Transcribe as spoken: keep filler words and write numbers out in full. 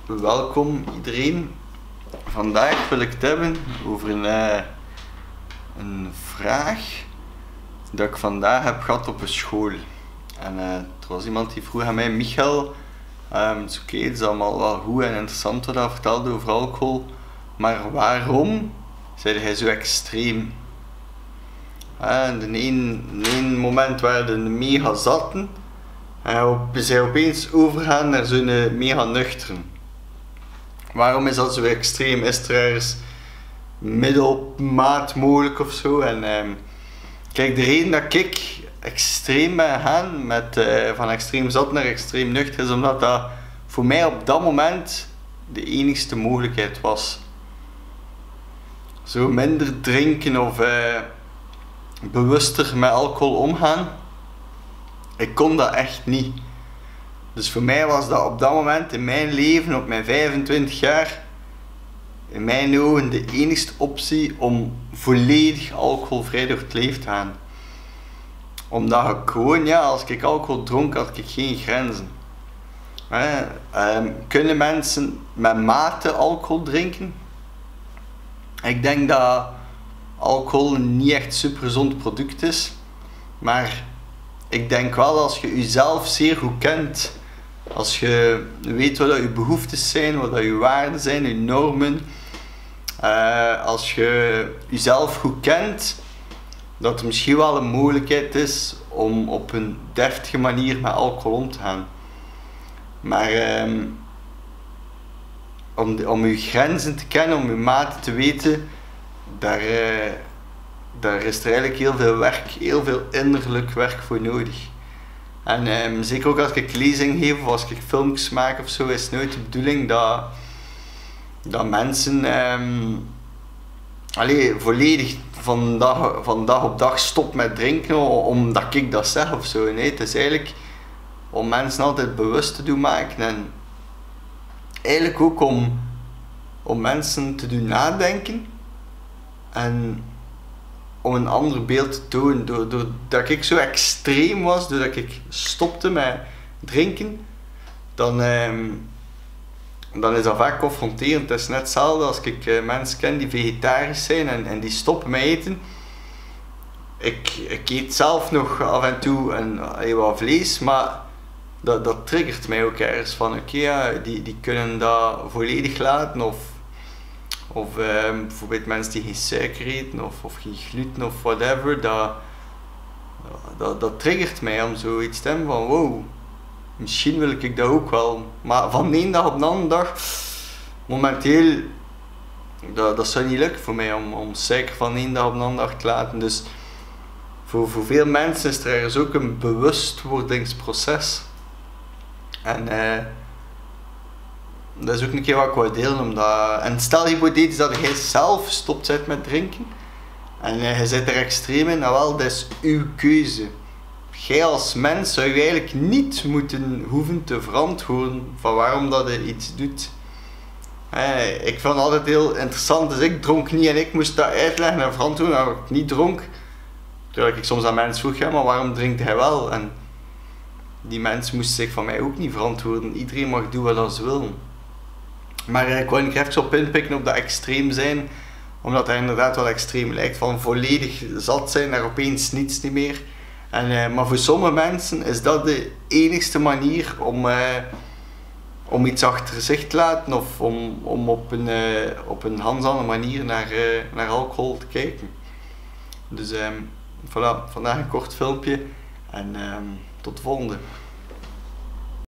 welkom iedereen. Vandaag wil ik het hebben over een, uh, een vraag dat ik vandaag heb gehad op een school. En uh, er was iemand die vroeg aan mij: Michael, um, het is oké, okay, het is allemaal wel goed en interessant wat je vertelde over alcohol, maar waarom zei hij zo extreem? Uh, in de één moment waren de mega zatten en we zijn opeens overgaan naar zo'n mega nuchteren. Waarom is dat zo extreem? Is er ergens middelmaat mogelijk of zo? En um, kijk, de reden dat ik extreem ben gegaan, met, uh, van extreem zat naar extreem nuchter, is omdat dat voor mij op dat moment de enigste mogelijkheid was. Zo minder drinken of uh, bewuster met alcohol omgaan. Ik kon dat echt niet. Dus voor mij was dat op dat moment in mijn leven, op mijn vijfentwintig jaar, in mijn ogen de enigste optie om volledig alcoholvrij door het leven te gaan. Omdat ik gewoon, ja, als ik alcohol dronk, had ik geen grenzen. Eh, um, kunnen mensen met mate alcohol drinken? Ik denk dat alcohol niet echt een super gezond product is. Maar ik denk wel, als je jezelf zeer goed kent, als je weet wat je behoeftes zijn, wat je waarden zijn, je normen, uh, als je jezelf goed kent, dat er misschien wel een mogelijkheid is om op een deftige manier met alcohol om te gaan. Maar um, om, de, om je grenzen te kennen, om je maten te weten, daar, uh, daar is er eigenlijk heel veel werk, heel veel innerlijk werk voor nodig. En um, zeker ook als ik lezing geef of als ik filmpjes maak of zo, is het nooit de bedoeling dat, dat mensen um, allee, volledig van dag, van dag op dag stop met drinken omdat ik dat zeg of zo. Nee, het is eigenlijk om mensen altijd bewust te doen maken en eigenlijk ook om, om mensen te doen nadenken en om een ander beeld te tonen. Doordat ik zo extreem was, doordat ik stopte met drinken, dan, eh, dan is dat vaak confronterend. Het is net hetzelfde als ik uh, mensen ken die vegetarisch zijn en, en die stoppen met eten. Ik, ik eet zelf nog af en toe een, uh, wat vlees, maar dat, dat triggert mij ook ergens van oké, okay, ja, die, die kunnen dat volledig laten. Of Of uh, bijvoorbeeld mensen die geen suiker eten of, of geen gluten of whatever, dat, dat, dat triggert mij om zoiets te hebben van wow, misschien wil ik dat ook wel. Maar van de ene dag op de andere dag, momenteel, dat, dat zou niet lukken voor mij om, om suiker van de ene dag op de andere dag te laten. Dus voor, voor veel mensen is er ergens ook een bewustwordingsproces. En uh, dat is ook een keer wat ik wil delen, omdat... En stel hypothetisch dat jij zelf stopt bent met drinken en je zit er extreem in, nou wel, dat is uw keuze. Jij als mens zou je eigenlijk niet moeten hoeven te verantwoorden van waarom dat je iets doet. Hey, ik vond het altijd heel interessant, dus ik dronk niet en ik moest dat uitleggen en verantwoorden dat ik niet dronk. Terwijl ik soms aan mensen vroeg, ja, maar waarom drinkt hij wel? En die mensen moesten zich van mij ook niet verantwoorden. Iedereen mag doen wat ze wil. Maar ik wil nog even op inpikken op dat extreem zijn, omdat dat inderdaad wel extreem lijkt, van volledig zat zijn naar opeens niets niet meer. En, uh, maar voor sommige mensen is dat de enigste manier om, uh, om iets achter zich te laten of om, om op een, uh, op een handzame manier naar, uh, naar alcohol te kijken. Dus um, voilà, vandaag een kort filmpje en um, tot de volgende.